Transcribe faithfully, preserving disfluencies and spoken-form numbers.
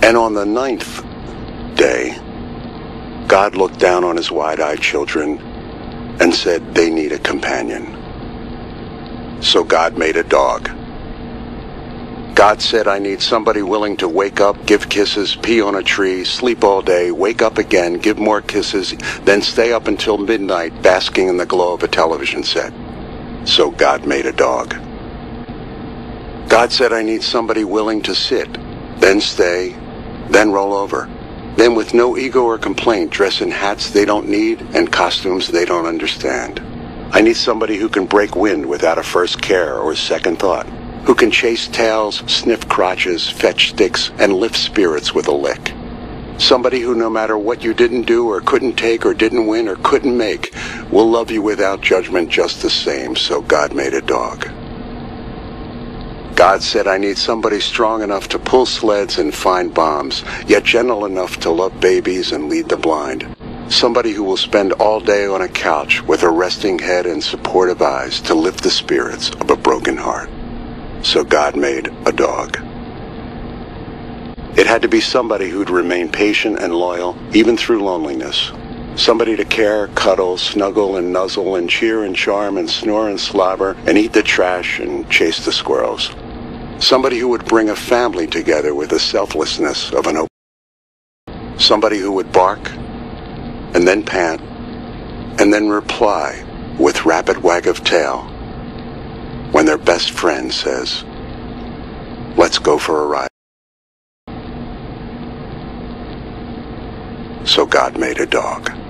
And on the ninth day, God looked down on his wide-eyed children and said they need a companion. So God made a dog. God said, I need somebody willing to wake up, give kisses, pee on a tree, sleep all day, wake up again, give more kisses, then stay up until midnight basking in the glow of a television set. So God made a dog. God said, I need somebody willing to sit, then stay, then roll over, then with no ego or complaint dress in hats they don't need and costumes they don't understand. I need somebody who can break wind without a first care or second thought, who can chase tails, sniff crotches, fetch sticks, and lift spirits with a lick. Somebody who, no matter what you didn't do or couldn't take or didn't win or couldn't make, will love you without judgment just the same. So God made a dog. God said, I need somebody strong enough to pull sleds and find bombs, yet gentle enough to love babies and lead the blind. Somebody who will spend all day on a couch with a resting head and supportive eyes to lift the spirits of a broken heart. So God made a dog. It had to be somebody who'd remain patient and loyal, even through loneliness. Somebody to care, cuddle, snuggle and nuzzle and cheer and charm and snore and slobber and eat the trash and chase the squirrels. Somebody who would bring a family together with the selflessness of an open. Somebody who would bark and then pant and then reply with rapid wag of tail when their best friend says, let's go for a ride. So God made a dog.